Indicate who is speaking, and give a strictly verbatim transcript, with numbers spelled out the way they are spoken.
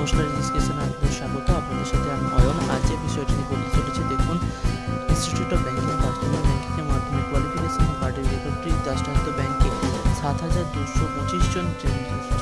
Speaker 1: নমস্কার, রেজিস্ট্রেশনে আপনাদের স্বাগত। আপনাদের সাথে আমি অয়ন। আজ যে বিষয়টি নিয়ে বলতে চলেছি, দেখুন, ইনস্টিটিউট অফ ব্যাংকিং কাস্টমার ব্যাংকিংয়ের মাধ্যমে কোয়ালিফিকেশন সার্টিফিকেট দাসটান্ত ব্যাংকে সাত হাজার দুশো পঁচিশ জন